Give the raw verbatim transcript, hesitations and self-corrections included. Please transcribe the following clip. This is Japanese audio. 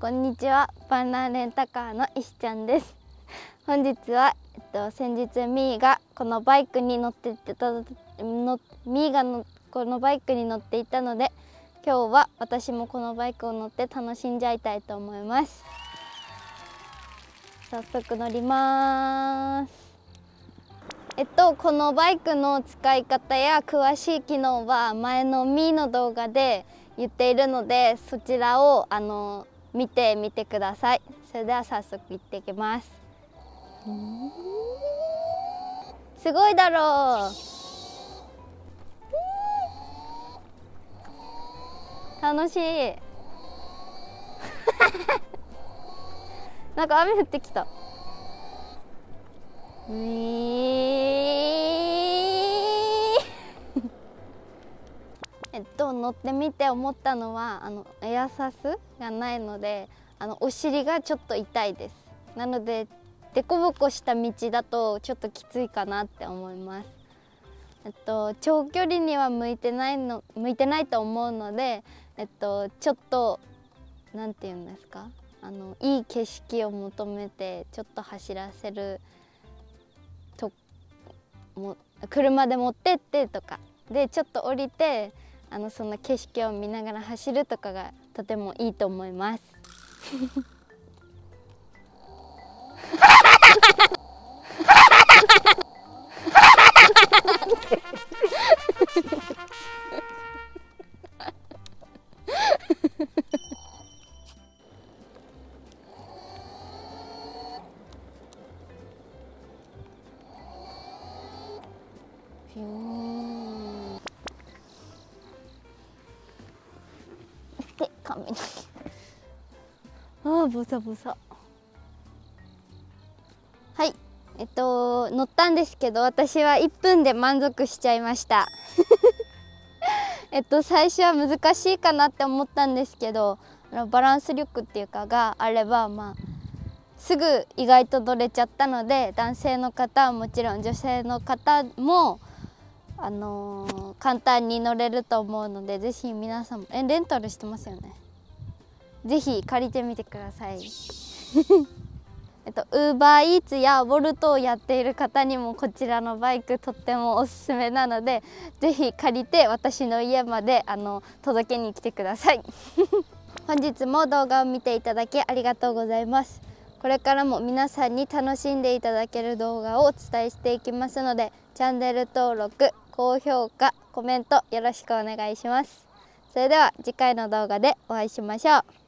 こんにちは、バナーレンタカーの石ちゃんです。本日は、えっと、先日みーがこのバイクに乗っていたのみーがのこのバイクに乗っていたので、今日は私もこのバイクを乗って楽しんじゃいたいと思います。早速乗ります。えっとこのバイクの使い方や詳しい機能は前のみーの動画で言っているので、そちらをあの見てみてください。それでは早速行ってきます。すごいだろう。楽しい。なんか雨降ってきた。ういえっと乗ってみて思ったのは、あのエアサスがないので、あのお尻がちょっと痛いです。なので凸凹した道だとちょっときついかなって思います。えっと長距離には向いてないの向いてないと思うので、えっとちょっとなんていうんですか、あのいい景色を求めてちょっと走らせるとも車で持ってってとかで、ちょっと降りてあのそんな景色を見ながら走るとかがとてもいいと思います。で、髪の毛。ああ、ボサボサ。はい、えっと乗ったんですけど、私はいっぷんで満足しちゃいました。えっと最初は難しいかなって思ったんですけど、バランス力っていうかがあれば、まあすぐ意外と乗れちゃったので、男性の方はもちろん女性の方もあのー、簡単に乗れると思うので、ぜひ皆さんもえレンタルしてますよね。ぜひ借りてみてください。えっとウーバーイーツやウォルトをやっている方にもこちらのバイクとってもおすすめなので、ぜひ借りて私の家まであの届けに来てください。本日も動画を見ていただきありがとうございます。これからも皆さんに楽しんでいただける動画をお伝えしていきますので、チャンネル登録、高評価、コメントよろしくお願いします。それでは次回の動画でお会いしましょう。